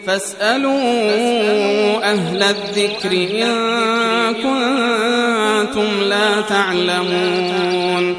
فاسألوا أهل الذكر إن كنتم لا تعلمون.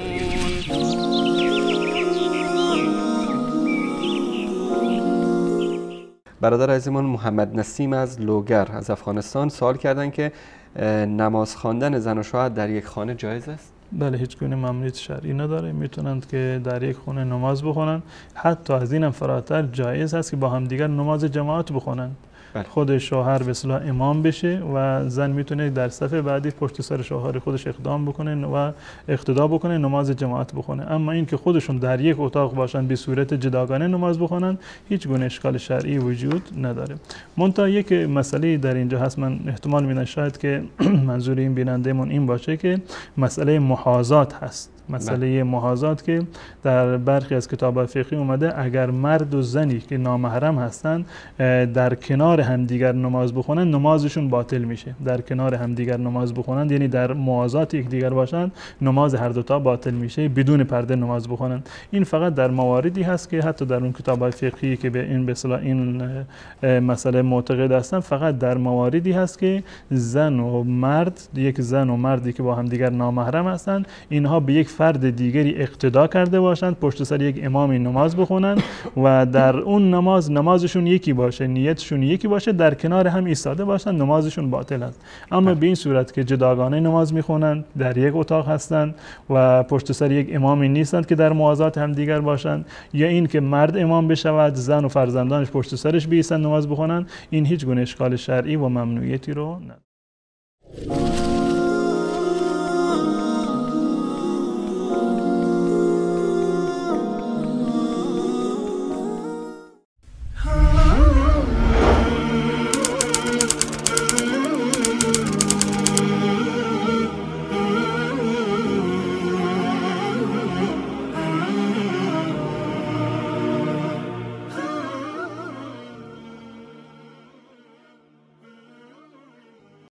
برادر عزیزمون محمد نسیم از لوگر از افغانستان سوال کردن که نماز خواندن زن و شوهر در یک خانه جایز است؟ بله، هیچ گونه ممنوعیت شرعی نداره، میتونند که در یک خونه نماز بخونن. حتی از اینم فراتر جایز هست که با هم دیگر نماز جماعت بخونن. خود شوهر به اصطلاح امام بشه و زن میتونه در صف بعدی پشت سر شوهر خودش اقدام بکنه و اقتدا بکنه، نماز جماعت بخونه. اما این که خودشون در یک اتاق باشن به صورت جداگانه نماز بخونن هیچ گونه اشکال شرعی وجود نداره. منتها یک مسئله در اینجا هست، من احتمال میدم شاید که منظور این بینندهمون این باشه که مسئله محاذات هست. مسئله محاذات که در برخی از کتاب‌های فقهی اومده اگر مرد و زنی که نامحرم هستن در کنار همدیگر نماز بخونن نمازشون باطل میشه. در کنار همدیگر نماز بخونن یعنی در موازات یکدیگر باشن، نماز هر دو تا باطل میشه. بدون پرده نماز بخونن این فقط در مواردی هست که حتی در اون کتاب‌های فقهی که به این به اصطلاح این مسئله معتقد هستن فقط در مواردی هست که زن و مرد، یک زن و مردی که با همدیگر نامحرم هستن، اینها به یک فرد دیگری اقتدا کرده باشند، پشت سر یک امامی نماز بخونن و در اون نمازشون یکی باشه، نیتشون یکی باشه، در کنار هم ایستاده باشن، نمازشون باطل است. اما به این صورت که جداگانه نماز میخونن، در یک اتاق هستند و پشت سر یک امامی نیستند که در موازات هم دیگر باشند، یا این که مرد امام بشود، زن و فرزندانش پشت سرش بایستند نماز بخونن، این هیچ گونه اشکال شرعی و ممنوعیتی رو نداره.